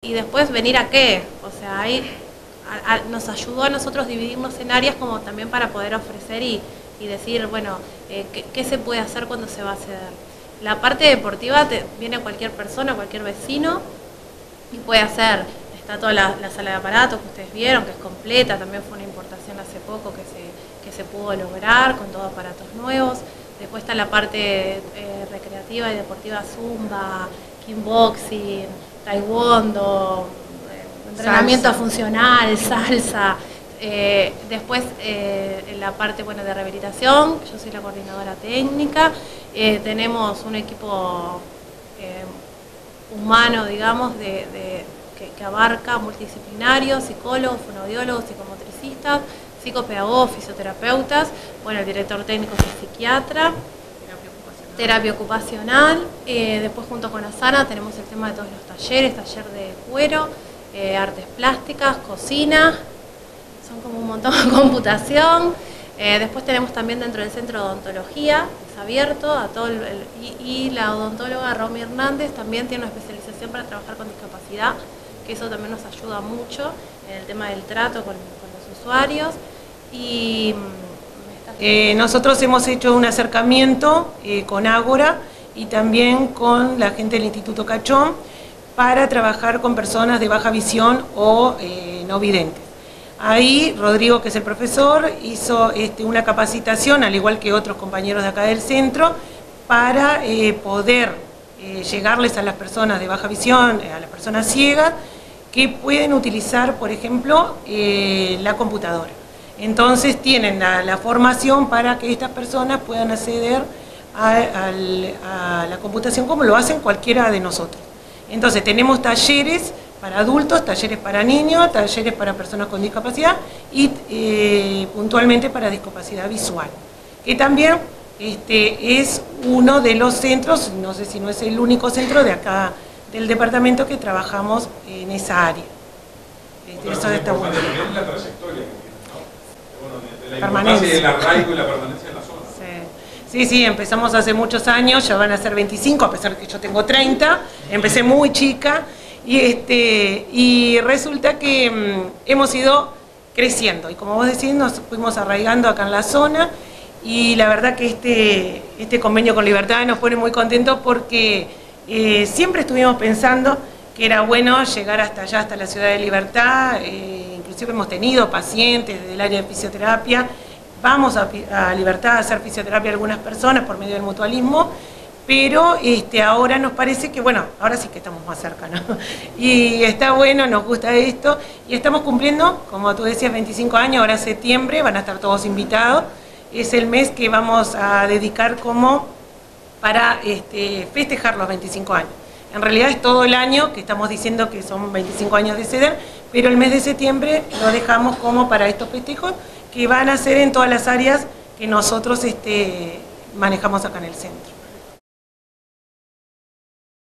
y después venir a qué, o sea, ahí nos ayudó a nosotros dividirnos en áreas como también para poder ofrecer y decir, bueno, ¿qué se puede hacer cuando se va a ceder? La parte deportiva viene cualquier persona, cualquier vecino y puede hacer, está toda la sala de aparatos que ustedes vieron, que es completa, también fue una importación hace poco que se pudo lograr con todos aparatos nuevos. Después está la parte recreativa y deportiva, zumba, kickboxing, taekwondo, entrenamiento funcional, salsa. Después en la parte de rehabilitación, yo soy la coordinadora técnica, tenemos un equipo humano, digamos, que abarca multidisciplinarios, psicólogos, fonoaudiólogos, psicomotricistas, psicopedagogos, fisioterapeutas, el director técnico es psiquiatra, terapia ocupacional. Después junto con Asana tenemos el tema de todos los talleres, taller de cuero, artes plásticas, cocina, son como un montón de computación. Después tenemos también dentro del centro de odontología, es abierto a todo y la odontóloga Romy Hernández también tiene una especialización para trabajar con discapacidad, que eso también nos ayuda mucho en el tema del trato con los usuarios. Y nosotros hemos hecho un acercamiento con Ágora y también con la gente del Instituto Cachón para trabajar con personas de baja visión o no videntes. Ahí Rodrigo, que es el profesor, hizo una capacitación, al igual que otros compañeros de acá del centro, para poder llegarles a las personas de baja visión, a las personas ciegas, que pueden utilizar, por ejemplo, la computadora. Entonces tienen la formación para que estas personas puedan acceder a la computación como lo hacen cualquiera de nosotros. Entonces tenemos talleres para adultos, talleres para niños, talleres para personas con discapacidad y puntualmente para discapacidad visual, que también es uno de los centros, no sé si no es el único centro de acá del departamento que trabajamos en esa área. Eso está bueno. También la trayectoria que tiene, ¿no? De la Permanencia. importancia del arraigo y la permanencia en la zona. Sí, empezamos hace muchos años, ya van a ser 25, a pesar de que yo tengo 30, empecé muy chica y resulta que hemos ido creciendo y como vos decís nos fuimos arraigando acá en la zona y la verdad que este convenio con Libertad nos pone muy contentos porque siempre estuvimos pensando que era bueno llegar hasta allá, hasta la ciudad de Libertad, inclusive hemos tenido pacientes del área de fisioterapia. Vamos a Libertad a hacer fisioterapia a algunas personas por medio del mutualismo, pero ahora nos parece que, ahora sí que estamos más cerca, ¿no? Y está bueno, nos gusta esto, y estamos cumpliendo, como tú decías, 25 años, ahora septiembre, van a estar todos invitados, es el mes que vamos a dedicar como para festejar los 25 años. En realidad es todo el año, que estamos diciendo que son 25 años de CEDER, pero el mes de septiembre lo dejamos como para estos festejos, que van a ser en todas las áreas que nosotros manejamos acá en el centro.